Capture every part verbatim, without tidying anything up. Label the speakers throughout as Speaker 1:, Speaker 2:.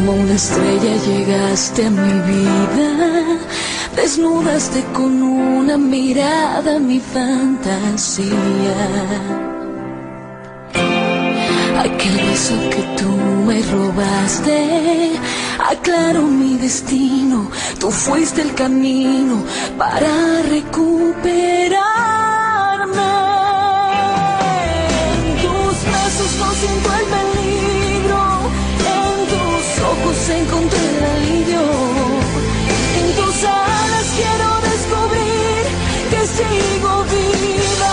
Speaker 1: Como una estrella llegaste a mi vida, desnudaste con una mirada mi fantasía. Aquel beso que tú me robaste aclaró mi destino. Tú fuiste el camino para recuperarme. En tus besos no siento el peligro, en tus ojos encontré el alivio. En tus alas quiero descubrir que sigo viva.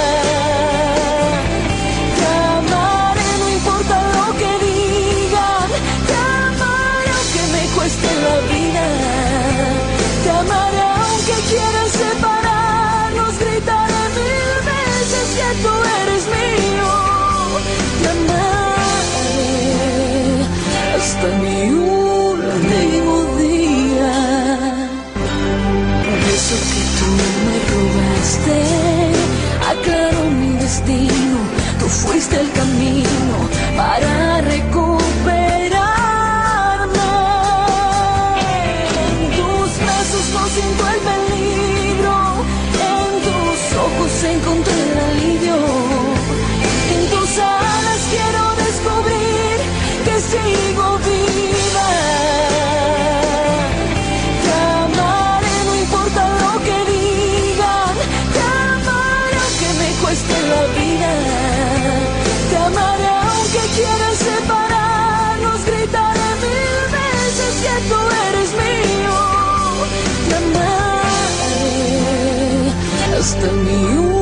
Speaker 1: Te amaré, no importa lo que digan. Te amaré aunque me cueste la vida. Te amaré aunque quieran separarnos. Gritaré mil veces que tú eres mío. Te amaré hasta mi último día. Eso que tú me robaste aclaró mi destino. Tú fuiste el camino para recuperarme. En tus besos no siento el peligro, en tus ojos encontré el alivio. En tus alas quiero descubrir que sigo viva. Te amaré, no importa lo que digan. Te amaré aunque me cueste la vida. Te amaré aunque quieran separarnos. Gritaré mil veces que tú eres mío. Te amaré hasta mi